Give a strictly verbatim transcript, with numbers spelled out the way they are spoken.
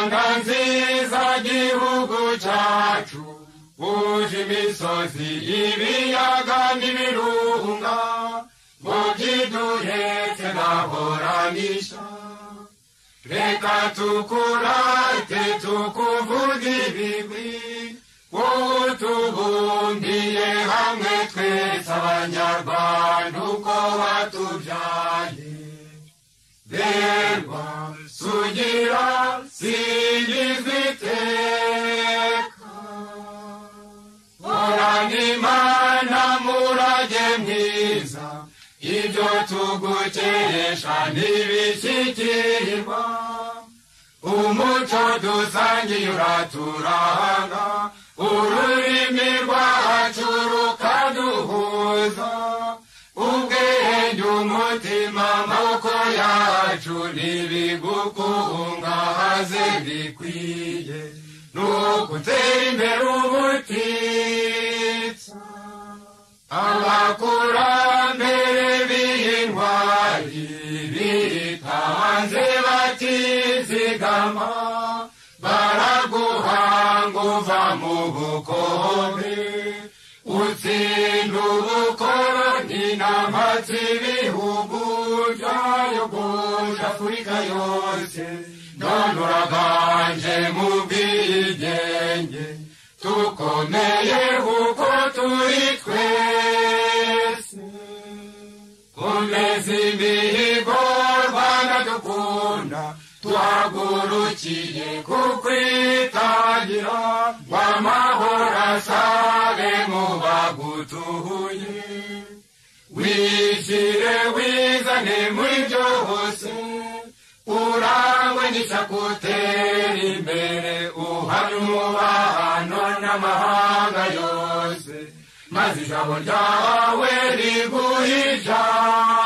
Rwanda nziza gihugu cyacu uje imisozi ibiyaga n'ibirunga ngo byiduhetse nahoranisha reka tukurate tukuvuge ibigwi wowe tubumbiye hamwe twese abanyarwanda uko watubyaye berwa sugira singizwa iteka horana imana murage mwiza ibyo tugukeresha ntibishyikirirwa umuco dusangiye uraturanga ururimi rwacu rukaduhuza ubwenge umutima amaboko yacu ntibigukungahaze bikwiye nugutera imbere ubutitsa abakurambere b'intwari bitanze batizigama baraguhanga uva mu bukombe utsinda ubukoroni n'amatsi ibihugu byayogoje Afurika yose none uraganje mu bwigenge tukomeye kuko turi twese komeza imihigo Rwanda dukunda tuhagurukiye kukwitangira w'amahoro asabe mu bagutuye wishyire wizane muri byose urangwe n'isakutera imbere uhamye umubano n'amahanga yose maze ijabo ryawe riguhe ijambo